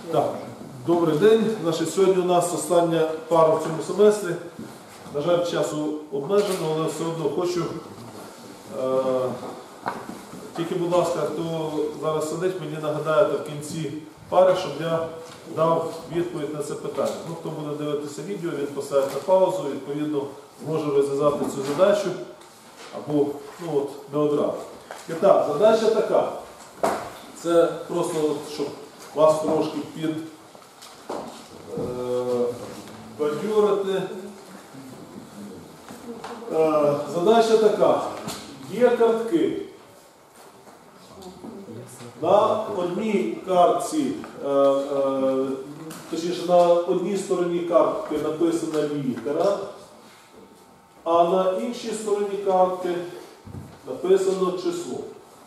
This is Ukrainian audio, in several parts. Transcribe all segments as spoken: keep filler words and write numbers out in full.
Так, добрий день. Значить, сьогодні у нас остання пара в цьому семестрі. На жаль, часу обмежено, але все одно хочу. Е тільки, будь ласка, хто зараз сидить, мені нагадаєте в кінці пари, щоб я дав відповідь на це питання. Ну, хто буде дивитися відео, він поставить на паузу, відповідно, може розв'язати цю задачу або ну, от, не одразу. І так, задача така. Це просто, от, щоб вас трошки під е, бадьорити. Е, задача така. Є картки. На одній картці, е, е, точніше, на одній стороні картки написана літера, а на іншій стороні картки написано число.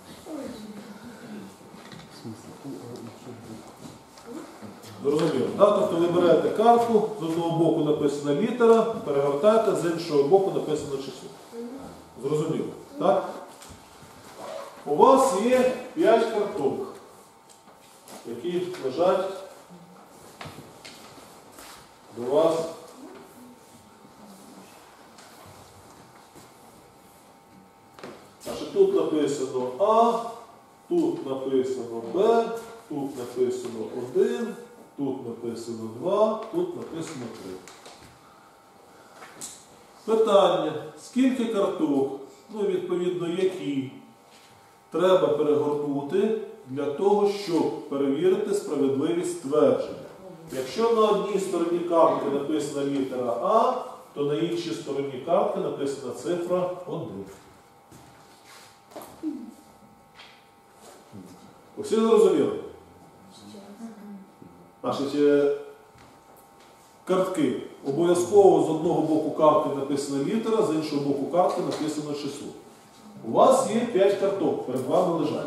Зрозуміло. Тобто ви берете картку, з одного боку написана літера, перегортаєте, з іншого боку написано число. Зрозуміло. Так? У вас є п'ять карток, які лежать до вас. Значить, тут написано А, тут написано Б, тут написано один, тут написано два, тут написано три. Питання, скільки карток, ну відповідно які, треба перегорнути для того, щоб перевірити справедливість твердження. Якщо на одній стороні картки написана літера А, то на іншій стороні картки написана цифра один. Усі зрозуміли? Значить, картки. Обов'язково з одного боку картки написана літера, з іншого боку картки написано число. У вас є п'ять карток, перед вами лежать.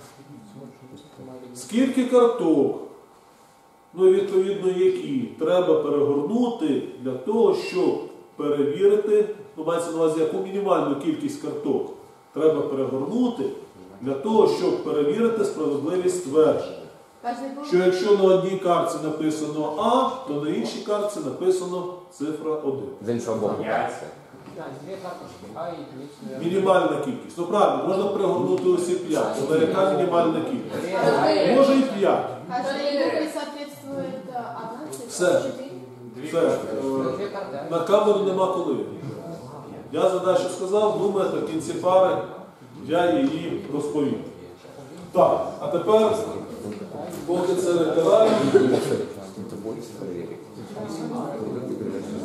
Скільки карток, ну відповідно які, треба перегорнути для того, щоб перевірити, ну мається на увазі, яку мінімальну кількість карток треба перегорнути для того, щоб перевірити справедливість твердження. Що якщо на одній картці написано А, то на іншій картці написано цифра один. З іншого боку. Мінімальна кількість. Ну правильно, можна перегорнути усі п'ять, але яка мінімальна кількість? Може і п'ять. Все. Все. На камеру нема коли. Я задачу сказав, думаєте, в кінці пари я її розповім. Так, а тепер, поки це не карає,